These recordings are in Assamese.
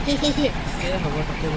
হ'ব থাকিব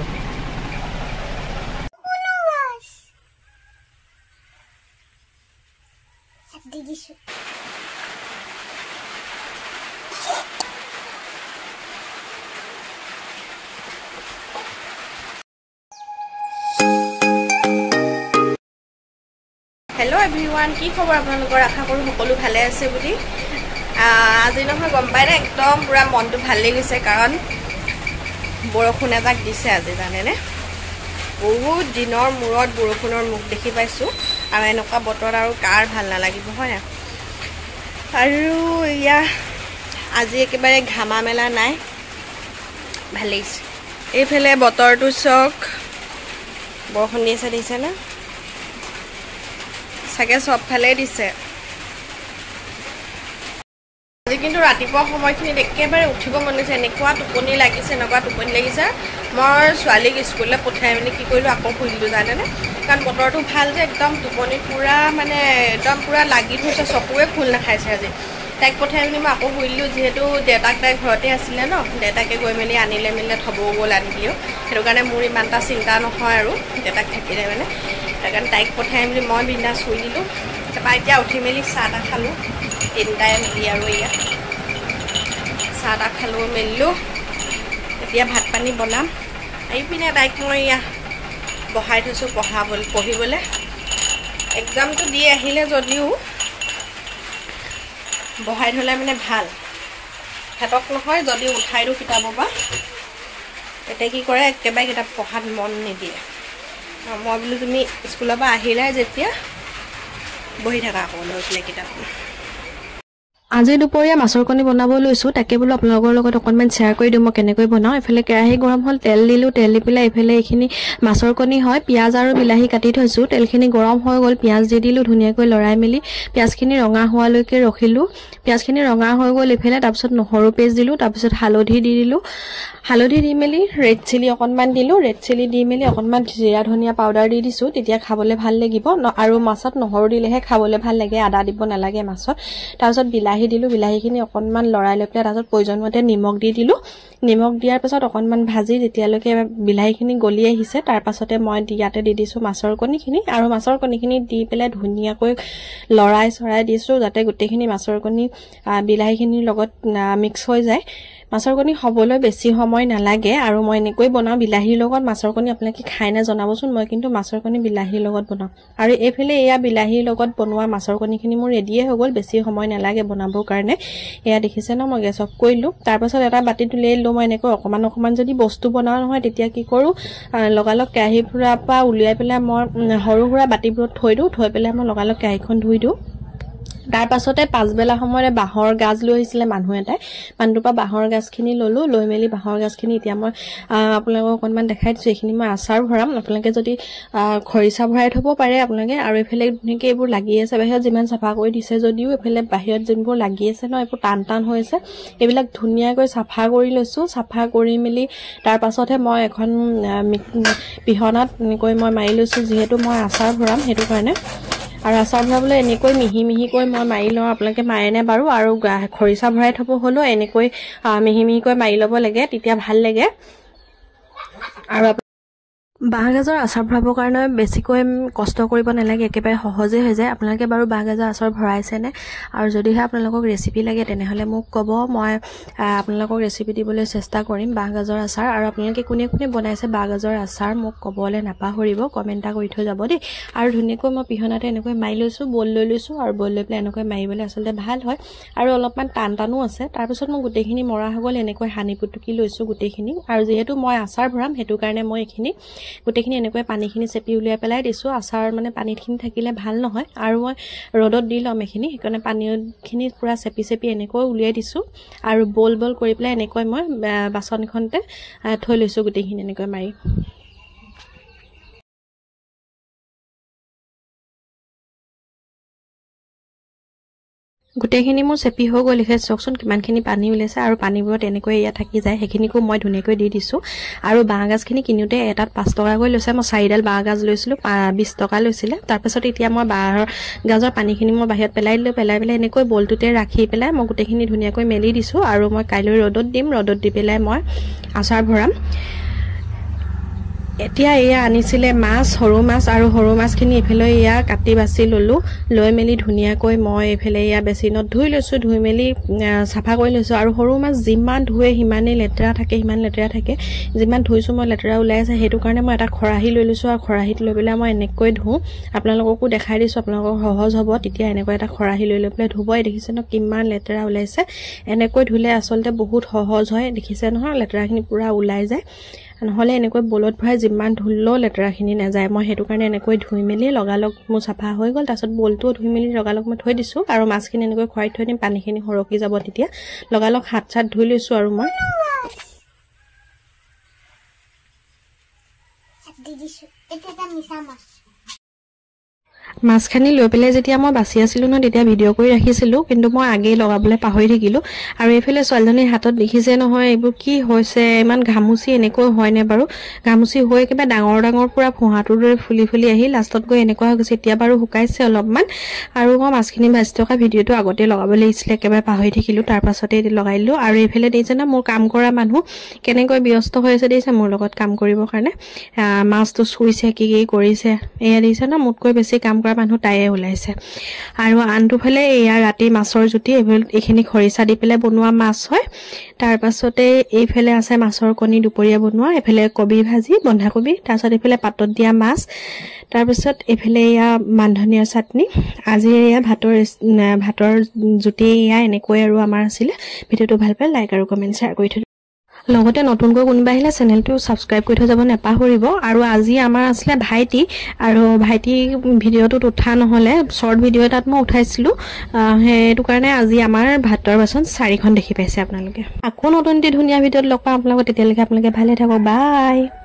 हेलो एभरीवन की खबर आपलोकर आशा करूँ सकलो भाले आछे बुली আজি নহয় গম পাই না একদম পুরা মনটো ভাল লাগিছে কাৰণ বৰষুণ এজাক দিছে আজি জানেনে বহুত দিনৰ মূৰত বৰষুণৰ মুখ দেখি পাইছো আৰু এনেকুৱা বতৰ আৰু কাৰ ভাল নালাগিব হয় আৰু ইয়া আজি একেবাৰে ঘামা মেলা নাই ভাল লাগিছে এইফালে বতৰটো চক বৰষুণ দিছে না সাগে সব ফালে দিছে আজি কিন্তু ৰাতিপুৱা সময়খিনি একেবাৰে উঠিব মন গৈছে এনেকুৱা টোপনি লাগিছে মই ছোৱালীক স্কুললৈ পঠাই মেলি কি কৰিলো আকৌ শুইলো জানেনে কাৰণ বতৰটো ভাল যে একদম টোপনি পুৰা মানে একদম পুৰা লাগি থৈছে চকুৱে খুল নাখাইছে আজি তাইক পঠাই মেলি মই আকৌ শুইলো যেহেতু দেউতাক তাই ঘৰতে আছিলে ন দেউতাকে গৈ মেলি আনিলে থব গ'ল আনিলেও সেইটো কাৰণে মোৰ ইমান এটা চিন্তা নহয় আৰু দেউতাক থাকিলে মানে কাৰণ তাইক পঠাই মেলি মই বিন্দাছ শুই দিলোঁ তাৰপৰা এতিয়া উঠি মেলি চাহ তাহ খালোঁ তিনিটাই মেলি আৰু ইয়াত চাহ তাহ খালোঁ মেলিলোঁ এতিয়া ভাত পানী বনাম আহি পিনে তাইক মই ইয়া বহাই থৈছোঁ পঢ়িবলৈ এক্সামটো দি আহিলে যদিও বহাই থ'লে মানে ভাল হেতক নহয় যদি উঠাই দিওঁ কিতাপৰ পৰা এতিয়া কি কৰে একেবাৰে কিতাপ পঢ়াত মন নিদিয়ে মই বোলো তুমি স্কুলৰ পৰা আহিলাই যেতিয়া বহি থাকা আকৌ লৈ পেলাই কিতাপ আজি দুপৰীয়া মাছৰ কণী বনাব লৈছো তাকে বোলো আপোনালোকৰ লগত অকনমান শেয়াৰ কৰি দিওঁ মই কেনেকৈ বনাও এফালে কেৰাহী গৰম হ'ল তেল দিলো তেল দি পেলাই এফালে এইখিনি মাছৰ কণী হয় পিয়াজ আৰু বিলাহী কাটি থৈছো তেলখিনি গৰম হৈ গ'ল পিয়াজ দি দিলো ধুনীয়াকৈ লৰাই মেলি পিয়াজখিনি ৰঙা হোৱালৈকে ৰখিলো পিয়াজখিনি ৰঙা হৈ গ'ল এফালে তাৰপিছত নহৰু পেষ্ট দিলো তাৰপিছত হালধি দি দিলো হালধি দি মেলি ৰেড চিলি অকনমান দিলো ৰেড চিলি দি মেলি অকনমান জিৰা ধনিয়া পাউডাৰ দি দিছো তেতিয়া খাবলৈ ভাল লাগিব আৰু মাছত নহৰু দিলেহে খাবলৈ ভাল লাগে আদা দিব নালাগে মাছত তাৰপিছত বিলাহী দিলো বিলাহীখিনি অকনমান লৰাই লৈ পেলাই তাৰপিছত প্ৰয়োজনমতে নিমখ দি দিলো নিমখ দিয়াৰ পিছত অকনমান ভাজি যেতিয়ালৈকে বিলাহীখিনি গলি আহিছে তাৰ পাছতে মই ইয়াতে দি দিছো মাছৰ কণীখিনি আৰু মাছৰ কণীখিনি দি পেলাই ধুনীয়াকৈ লৰাই চৰাই দিছো যাতে গোটেইখিনি মাছৰ কণী বিলাহীখিনিৰ লগত মিক্স হৈ যায় মাছৰ কণী হবলৈ বেছি সময় নালাগে আৰু মই এনেকৈ বনাও বিলাহীৰ লগত মাছৰ কণী আপোনালোকে খাই না জনাবচোন মই কিন্তু মাছৰ কণী বিলাহীৰ লগত বনাও আৰু এইফালে এয়া বিলাহীৰ লগত বনোৱা মাছৰ কণীখিনি মোৰ ৰেডিয়ে হৈ গ'ল বেছি সময় নালাগে বনাবৰ কাৰণে এয়া দেখিছে ন মই গেছ অফ কৰিলো তাৰ পাছত এটা বাটি তুলিয়াই ললো মই এনেকৈ অকমান যদি বস্তু বনাও নহয় তেতিয়া কি কৰো লগালগ কেৰাহীৰ পৰা উলিয়াই পেলাই মই সৰু সুৰা বাটিবোৰত থৈ পেলাই মই লগালগ কেৰাহীখন ধুই দিওঁ তাৰ পাছতে পাঁচবেলা সময়ৰে বাহৰ গাজ লৈ আহিছিলে মানুহ এটাই মানুহটোৰ পৰা বাহৰ গাজখিনি ললো লৈ মেলি বাহৰ গাজখিনি এতিয়া মই আপোনালোকক অকনমান দেখাই দিছো এইখিনি মই আচাৰ ভৰাম আপোনালোকে যদি খৰিচা ভৰাই থব পাৰে আপোনালোকে আৰু এফালে ধুনীয়াকৈ এইবোৰ লাগি আছে বাহিৰত যিমান চাফা কৰি দিছে যদিও এফালে বাহিৰত যোনবোৰ লাগি আছে ন এইবোৰ টান হৈ আছে এইবিলাক ধুনীয়াকৈ চাফা কৰি লৈছো চাফা কৰি মেলি তাৰ পাছতহে মই এখন পিহনাত এনেকৈ মই মাৰি লৈছো যিহেতু মই আচাৰ ভৰাম সেইটো কাৰণে আৰু আচাৰ ভৰাবলৈ এনেকৈ মিহিকৈ মই মাৰি লওঁ আপোনালোকে মাৰেনে বাৰু আৰু খৰিচা ভৰাই থব হলো এনেকৈ মিহিকৈ মাৰি ল'ব লাগে তেতিয়া ভাল লাগে আৰু বাঁহগাজৰ আচাৰ ভৰাবৰ কাৰণে বেছিকৈ কষ্ট কৰিব নালাগে একেবাৰে সহজে হৈ যায় আপোনালোকে বাৰু বাঁহগাজৰ আচাৰ ভৰাইছেনে আৰু যদিহে আপোনালোকক ৰেচিপি লাগে তেনেহলে মোক ক'ব মই আপোনালোকক ৰেচিপি দিবলৈ চেষ্টা কৰিম বাঁহগাজৰ আচাৰ আৰু আপোনালোকে কোনে বনাইছে বাঁহগাজৰ আচাৰ মোক ক'বলৈ নাপাহৰিব কমেণ্ট কৰি থৈ যাব দেই আৰু ধুনীয়াকৈ মই পিহনাতে এনেকৈ মাৰি লৈছো বল লৈ লৈছো আৰু বল লৈ পেলাই এনেকৈ মাৰিবলৈ আচলতে ভাল হয় আৰু অলপমান টানো আছে তাৰ পিছত মই গোটেইখিনি মৰা হৈ গ'ল এনেকৈ হানি পুটুকি লৈছো গোটেইখিনি আৰু যেহেতু মই আচাৰ ভৰাম সেইটো কাৰণে মই এইখিনি গোটেইখিনি এনেকৈ পানীখিনি চেপি উলিয়াই পেলাই দিছো আচাৰ মানে পানীখিনি থাকিলে ভাল নহয় আৰু মই ৰ'দত দি লম এইখিনি সেইকাৰণে পানীখিনি পুৰা চেপি এনেকৈ উলিয়াই দিছো আৰু বল কৰি পেলাই এনেকৈ মই বাচনখনতে থৈ লৈছো গোটেইখিনি এনেকৈ মাৰি গোটেইখিনি মোৰ চেপি হৈ গ'ল লিখে চাওকচোন কিমানখিনি পানী ওলাইছে আৰু পানীবোৰত এনেকৈ ইয়া থাকি যায় সেইখিনিকো মই ধুনীয়াকৈ দি দিছোঁ আৰু বাঁহগাজখিনি কিনোতে এটাত 5 টকাকৈ লৈছে মই 4ডাল বাঁহগাজ লৈছিলোঁ 20 টকা লৈছিলে তাৰপিছত এতিয়া মই বাঁহগাজৰ পানীখিনি মই বাহিৰত পেলাই দিলোঁ পেলাই এনেকৈ বলটোতে ৰাখি পেলাই মই গোটেইখিনি ধুনীয়াকৈ মেলি দিছোঁ আৰু মই কাইলৈ ৰ'দত দিম ৰ'দত দি পেলাই মই আচাৰ ভৰাম এতিয়া এয়া আনিছিলে মাছ সৰু মাছ আৰু সৰু মাছখিনি এফালে এয়া কাটি বাছি ললোঁ লৈ মেলি ধুনীয়াকৈ মই এফালে এয়া বেচিনত ধুই লৈছোঁ ধুই মেলি চাফা কৰি লৈছোঁ আৰু সৰু মাছ যিমান ধুৱে সিমানেই লেতেৰা থাকে যিমান ধুইছোঁ মই লেতেৰা ওলাই আছে সেইটো কাৰণে মই এটা খৰাহি লৈ লৈছোঁ আৰু খৰাহিত লৈ পেলাই মই এনেকৈ ধুওঁ আপোনালোককো দেখাই দিছোঁ আপোনালোকৰ সহজ হ'ব তেতিয়া এনেকৈ এটা খৰাহি লৈ পেলাই ধুবই দেখিছে ন কিমান লেতেৰা ওলাইছে এনেকৈ ধুলে আচলতে বহুত সহজ হয় দেখিছে নহয় লেতেৰাখিনি পুৰা ওলাই যায় নহলে এনেকৈ বলত ভৰাই যিমান ধুললেও লেতেৰাখিনি নাযায় মই সেইটো কাৰণে এনেকৈ ধুই মেলি লগালগ মোৰ চাফা হৈ গ'ল তাৰপিছত বলটো ধুই মেলি লগালগ মই থৈ দিছোঁ আৰু মাছখিনি এনেকৈ খুৱাই থৈ দিম পানীখিনি সৰকি যাব তেতিয়া লগালগ হাত চাত ধুই লৈছোঁ আৰু মই মাছখানি লৈ পেলাই যেতিয়া মই বাছি আছিলোঁ ন তেতিয়া ভিডিঅ' কৰি ৰাখিছিলোঁ কিন্তু মই আগেই লগাবলৈ পাহৰি থাকিলোঁ আৰু এইফালে ছোৱালীজনীৰ হাতত দেখিছে নহয় এইবোৰ কি হৈছে ইমান ঘামুচি এনেকৈ হয়নে বাৰু ঘামুচি হৈ একেবাৰে ডাঙৰ পুৰা ফোঁহাটোৰ দৰে ফুলি আহি লাষ্টত গৈ এনেকুৱা হৈ গৈছে এতিয়া বাৰু শুকাইছে অলপমান আৰু মই মাছখিনি ভাজি থকা ভিডিঅ'টো আগতে লগাব লাগিছিলে একেবাৰে পাহৰি থাকিলোঁ তাৰ পাছতে লগাই দিলোঁ আৰু এইফালে দেখিছে না মোৰ কাম কৰা মানুহ কেনেকৈ ব্যস্ত হৈ আছে দেখিছে মোৰ লগত কাম কৰিবৰ কাৰণে মাছটো চুইছে কি কৰিছে এয়া দেখিছে না মোতকৈ বেছি কাম কৰা মানুহ তাইয়ে ওলাইছে আৰু আনটো ফালে এয়া ৰাতি মাছৰ জুতি এইখিনি খৰিচা দি পেলাই বনোৱা মাছ হয় তাৰ পাছতে এইফালে আছে মাছৰ কণী দুপৰীয়া বনোৱা এফালে কবি ভাজি বন্ধাকবি তাৰপিছত এইফালে পাতত দিয়া মাছ তাৰপিছত এইফালে এয়া মানধনিয়াৰ চাটনি আজি এয়া ভাতৰ জুতি এয়া এনেকৈ আৰু আমাৰ আছিলে ভিডিঅ'টো ভাল পালে লাইক আৰু কমেণ্ট শ্বেয়াৰ কৰি থৈ লগতে নতুনকৈ কোনোবা আহিলে চেনেলটো ছাবস্ক্ৰাইব কৰি থৈ যাব নাপাহৰিব আৰু আজি আমাৰ আছিলে ভাইটি আৰু ভাইটি ভিডিঅ'টোত উঠা নহ'লে শ্বৰ্ট ভিডিঅ' এটাত মই উঠাইছিলোঁ সেইটো কাৰণে আজি আমাৰ ভাতৰ বাচন 4খন দেখি পাইছে আপোনালোকে আকৌ নতুন ধুনীয়া ভিডিঅ'ত লগ পাম আপোনালোকক তেতিয়ালৈকে আপোনালোকে ভালে থাকক বাই